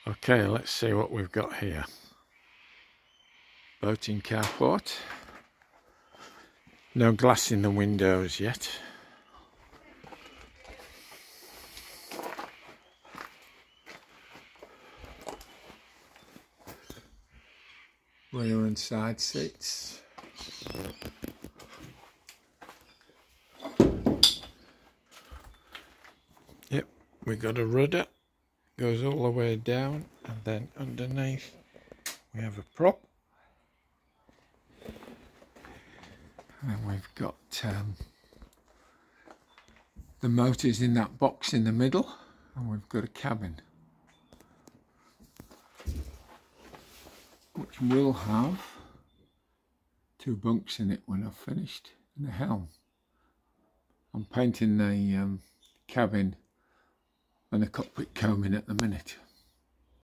Okay, let's see what we've got here. Boating carport. No glass in the windows yet. Rear and side seats. Yep, we got a rudder. Goes all the way down, and then underneath we have a prop. And we've got the motors in that box in the middle, and we've got a cabin which will have 2 bunks in it when I've finished, and the helm. I'm painting the cabin and the cockpit combing at the minute.